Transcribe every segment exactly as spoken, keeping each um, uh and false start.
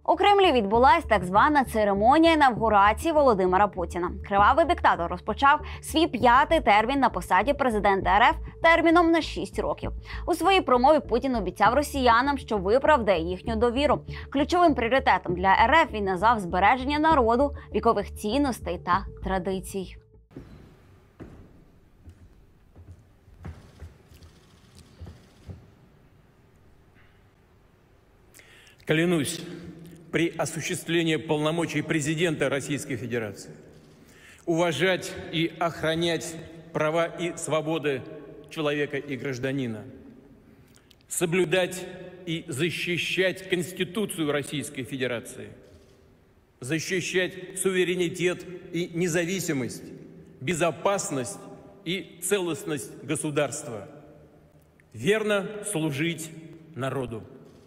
У Кремлі відбулась так звана церемонія інавгурації Володимира Путіна. Кривавий диктатор розпочав свій п'ятий термін на посаді президента РФ терміном на шість років. У своїй промові Путін обіцяв росіянам, що виправдає їхню довіру. Ключовим пріоритетом для РФ він назвав збереження народу, вікових цінностей та традицій. Клянусь при осуществлении полномочий президента Российской Федерации уважать и охранять права и свободы человека и гражданина, соблюдать и защищать Конституцию Российской Федерации, защищать суверенитет и независимость, безопасность и целостность государства, верно служить народу.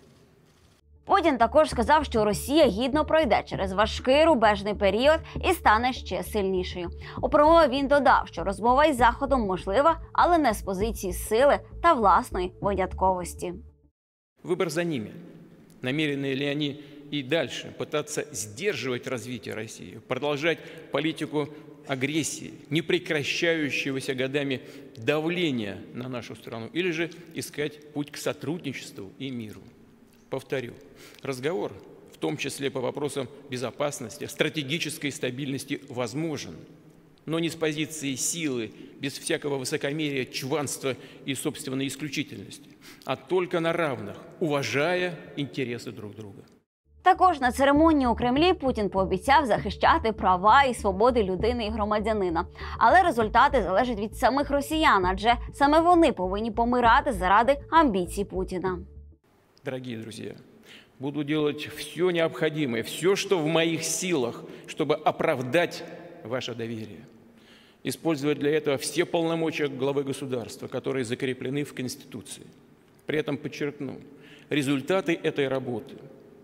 Путін також сказав, що Росія гідно пройде через важкий рубежний період і стане ще сильнішою. У промові він додав, що розмова із Заходом можлива, але не з позиції сили та власної винятковості. Выбор за ними. Намерены ли они и дальше пытаться сдерживать развитие России, продолжать политику агрессии, не прекращающегося годами давления на нашу страну, или же искать путь к сотрудничеству и миру. Повторю, разговор, в том числе по вопросам безопасности, стратегической стабильности, возможен, но не с позиции силы, без всякого высокомерия, чванства и собственной исключительности, а только на равных, уважая интересы друг друга. Також на церемонії у Кремлі Путін пообіцяв захищати права і свободи людини і громадянина. Але результати залежать від самих росіян, адже саме вони повинні помирати заради амбіцій Путіна. Дорогие друзья, буду делать все необходимое, все, что в моих силах, чтобы оправдать ваше доверие. Использовать для этого все полномочия главы государства, которые закреплены в Конституции. При этом подчеркну, результаты этой работы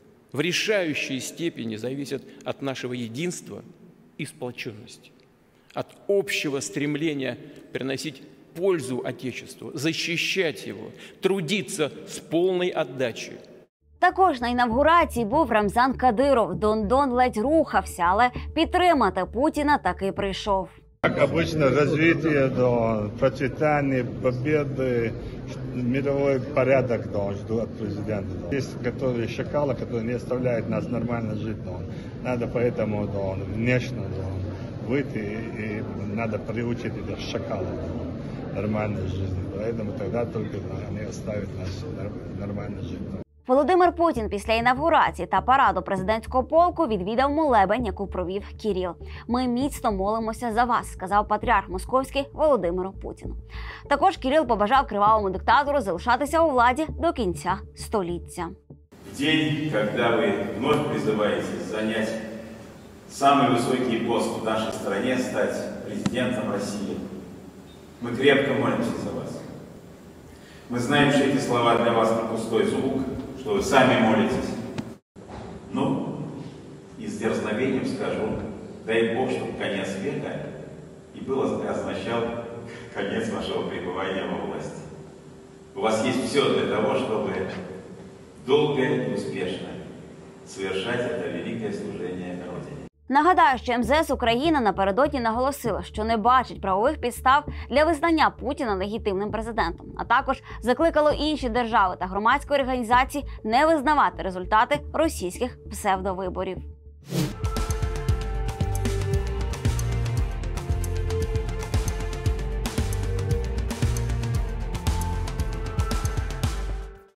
в решающей степени зависят от нашего единства и сплоченности, от общего стремления приносить пользу Отечеству, защищать его, трудиться с полной отдачей. Також на інавгурації був Рамзан Кадиров. Дон-Дон ледь рухався, але підтримати Путіна таки прийшов. Как обычно, развитие, до процветания, победы, мировой порядок да, жду от президента. Есть которые шакалы, которые не оставляют нас нормально жить. Да. Надо поэтому да, внешне да, выйти и надо приучить этих шакалов да, нормальной жизни. Поэтому тогда только да, они оставят нас нормально жить. Да. Володимир Путін після інавгурації та параду президентського полку відвідав молебень, яку провів Кирил. «Ми міцно молимося за вас», – сказав патріарх Московський Володимиру Путіну. Також Кирил побажав кривавому диктатору залишатися у владі до кінця століття. В день, коли ви вновь призиваєтесь зайняти самий високий пост в нашій країні, стати президентом Росії, ми крепко молимося за вас. Мы знаем, что эти слова для вас не пустой звук, что вы сами молитесь. Ну, и с дерзновением скажу, дай Бог, чтобы конец века и было означал конец вашего пребывания во власти. У вас есть все для того, чтобы долго и успешно совершать это великое служение Родине. Нагадаю, що ем зе ес України напередодні наголосила, що не бачить правових підстав для визнання Путіна легітимним президентом, а також закликало інші держави та громадські організації не визнавати результати російських псевдовиборів.